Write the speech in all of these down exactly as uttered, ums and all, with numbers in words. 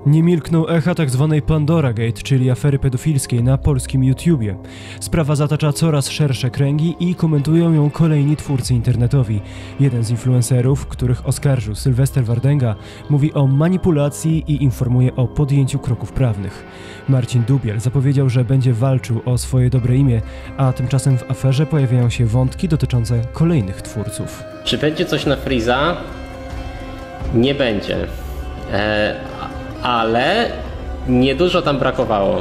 Nie milkną echa tzw. Pandora Gate, czyli afery pedofilskiej na polskim YouTubie. Sprawa zatacza coraz szersze kręgi i komentują ją kolejni twórcy internetowi. Jeden z influencerów, których oskarżył Sylwester Wardęga, mówi o manipulacji i informuje o podjęciu kroków prawnych. Marcin Dubiel zapowiedział, że będzie walczył o swoje dobre imię, a tymczasem w aferze pojawiają się wątki dotyczące kolejnych twórców. Czy będzie coś na Freeza? Nie będzie. Eee, ale niedużo tam brakowało.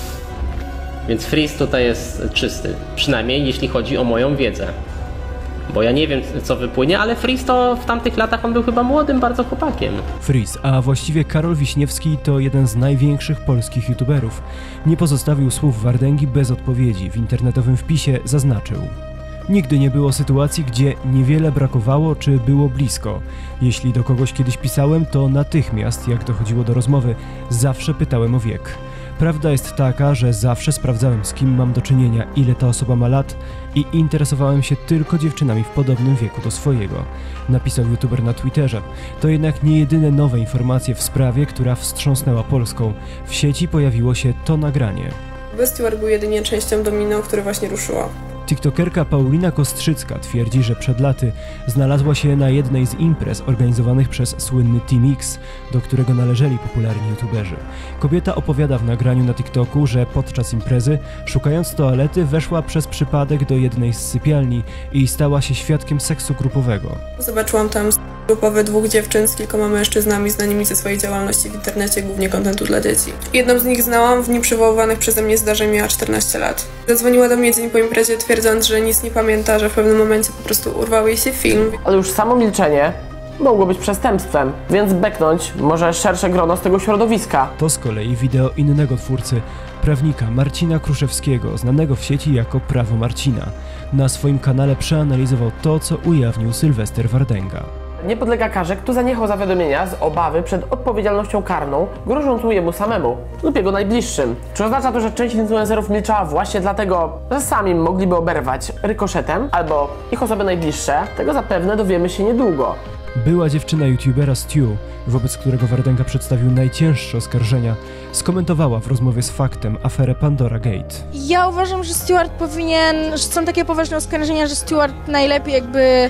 Więc Freeze tutaj jest czysty. Przynajmniej jeśli chodzi o moją wiedzę. Bo ja nie wiem, co wypłynie, ale Freeze to w tamtych latach on był chyba młodym bardzo chłopakiem. Freeze, a właściwie Karol Wiśniewski, to jeden z największych polskich youtuberów. Nie pozostawił słów Wardęgi bez odpowiedzi. W internetowym wpisie zaznaczył: nigdy nie było sytuacji, gdzie niewiele brakowało czy było blisko. Jeśli do kogoś kiedyś pisałem, to natychmiast, jak dochodziło do rozmowy, zawsze pytałem o wiek. Prawda jest taka, że zawsze sprawdzałem, z kim mam do czynienia, ile ta osoba ma lat i interesowałem się tylko dziewczynami w podobnym wieku do swojego. Napisał youtuber na Twitterze. To jednak nie jedyne nowe informacje w sprawie, która wstrząsnęła Polską. W sieci pojawiło się to nagranie. Stewart był jedynie częścią domino, które właśnie ruszyło. TikTokerka Paulina Kostrzycka twierdzi, że przed laty znalazła się na jednej z imprez organizowanych przez słynny Team X, do którego należeli popularni youtuberzy. Kobieta opowiada w nagraniu na TikToku, że podczas imprezy, szukając toalety, weszła przez przypadek do jednej z sypialni i stała się świadkiem seksu grupowego. Zobaczyłam tam grupowe dwóch dziewczyn z kilkoma mężczyznami znanymi ze swojej działalności w internecie, głównie kontentu dla dzieci. Jedną z nich znałam, w dniu przywoływanych przeze mnie zdarzeń miała czternaście lat. Zadzwoniła do mnie dzień po imprezie, twierdząc, że nic nie pamięta, że w pewnym momencie po prostu urwał jej się film. Ale już samo milczenie mogło być przestępstwem, więc beknąć może szersze grono z tego środowiska. To z kolei wideo innego twórcy, prawnika Marcina Kruszewskiego, znanego w sieci jako Prawo Marcina. Na swoim kanale przeanalizował to, co ujawnił Sylwester Wardęga. Nie podlega karze, kto zaniechał zawiadomienia z obawy przed odpowiedzialnością karną grożącą jemu samemu lub jego najbliższym. Czy oznacza to, że część influencerów milczała właśnie dlatego, że sami mogliby oberwać rykoszetem, albo ich osoby najbliższe? Tego zapewne dowiemy się niedługo. Była dziewczyna youtubera Stu, wobec którego Wardęga przedstawił najcięższe oskarżenia, skomentowała w rozmowie z Faktem aferę Pandora Gate. Ja uważam, że Stewart powinien, że są takie poważne oskarżenia, że Stewart najlepiej jakby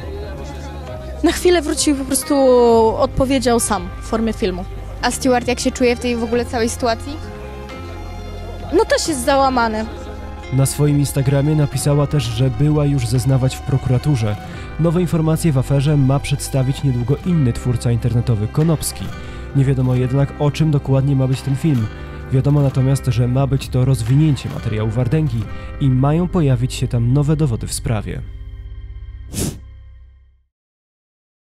na chwilę wrócił i po prostu odpowiedział sam w formie filmu. A Stewart jak się czuje w tej w ogóle całej sytuacji? No też jest załamany. Na swoim Instagramie napisała też, że była już zeznawać w prokuraturze. Nowe informacje w aferze ma przedstawić niedługo inny twórca internetowy, Konopski. Nie wiadomo jednak, o czym dokładnie ma być ten film. Wiadomo natomiast, że ma być to rozwinięcie materiału Wardęgi i mają pojawić się tam nowe dowody w sprawie.